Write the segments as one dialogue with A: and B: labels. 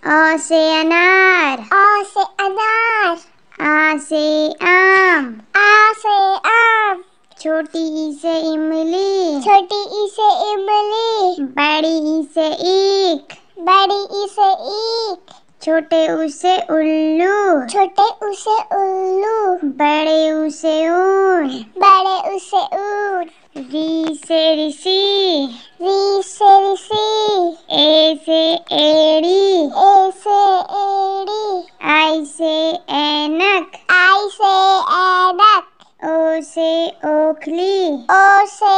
A: अ से अनार।
B: आ से अनार।
A: आ से आम।
B: आ से आम।
A: छोटी ई से इमली।
B: छोटी ई से इमली।
A: बड़ी ई से ईख।
B: बड़ी ई से ईख।
A: छोटे ऊ से उल्लू।
B: छोटे ऊ से उल्लू।
A: बड़े ऊ से ऊन।
B: बड़े ऊ से ऊन।
A: री से ऋषि।
B: री से ऋषि।
A: ए से एड़ी।
B: ए से एड़ी।
A: आई से ऐनक।
B: आई से ऐनक।
A: ओ से ओखली।
B: ओ से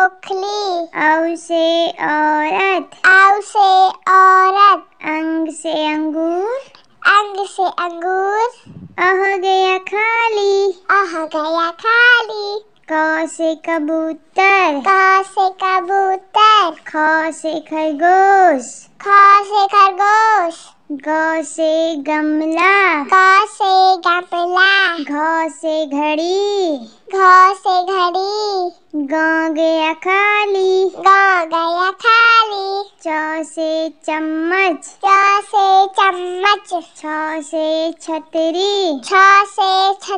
B: ओखली।
A: औ से औरत।
B: औ से औरत।
A: अंग से अंगूर।
B: अंग से अंगूर।
A: अह गया खाली।
B: आह गया खाली।
A: क से कबूतर।
B: क से कबूतर।
A: ख से खरगोश।
B: ख से खरगोश।
A: ग से गमला।
B: ग से गमला।
A: घ से घड़ी।
B: घ से घड़ी।
A: ग गया खाली।
B: ग गया खाली।
A: च से चम्मच।
B: च से चम्मच।
A: छ से छतरी।
B: छ से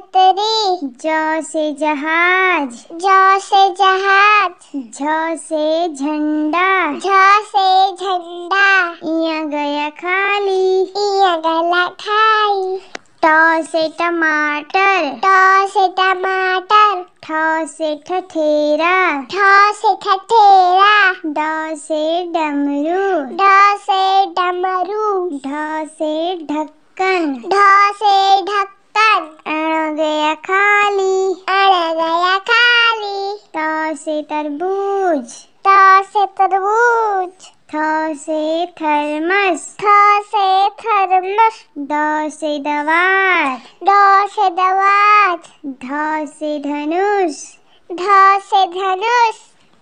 B: छतरी।
A: ज से जहाज।
B: ज से जहाज।
A: झ से झंडा।
B: झ से झंडा।
A: इया गया खाली।
B: इया गला खाई।
A: ट से टमाटर।
B: ट से टमाटर।
A: ठ से ठठेरा।
B: ठ से ठठेरा।
A: ड से डमरू।
B: ढ से डमरू।
A: ढ से ढक्कन।
B: ढ से ढक्कन।
A: अण गया खाली।
B: अड़ गया खाली।
A: त से तरबूज।
B: त से तरबूज।
A: थ से थर्मस।
B: थ से थर्मस।
A: द से दवात।
B: ड से दवात।
A: ध से धनुष।
B: ध से धनुष।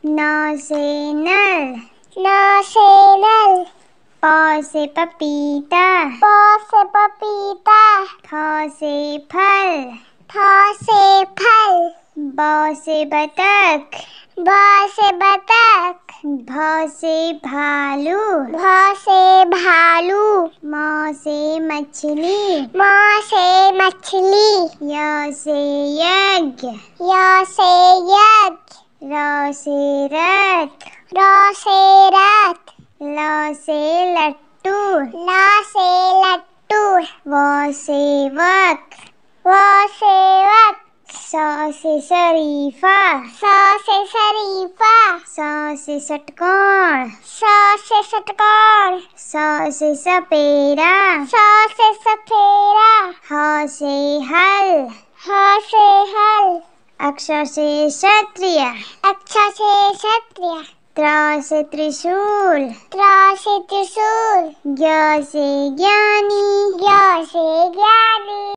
A: न से नल।
B: न से नल।
A: प से पपीता।
B: प से पपीता।
A: फ से फल।
B: फ से फल।
A: ब से बतख।
B: ब से बतख।
A: भ से भालू।
B: भ से भालू।
A: म से मछली।
B: म से मछली।
A: य से यज्ञ।
B: य से यज्ञ।
A: र से रथ।
B: र से रथ।
A: ल से लट्टू।
B: ल से लट्टू।
A: व से वक।
B: व से वक।
A: स से शरीफा।
B: स से शरीफा।
A: स से षटकोण।
B: स से षटकोण।
A: स से सपेरा।
B: स से सफेरा।
A: ह से हल।
B: ह से हल।
A: अक्ष से क्षत्रिय।
B: अक्ष से क्षत्रिय।
A: त्र से त्रिशूल।
B: त्र से त्रिशूल।
A: ज्ञ से ज्ञानी।
B: ज्ञ से ज्ञानी।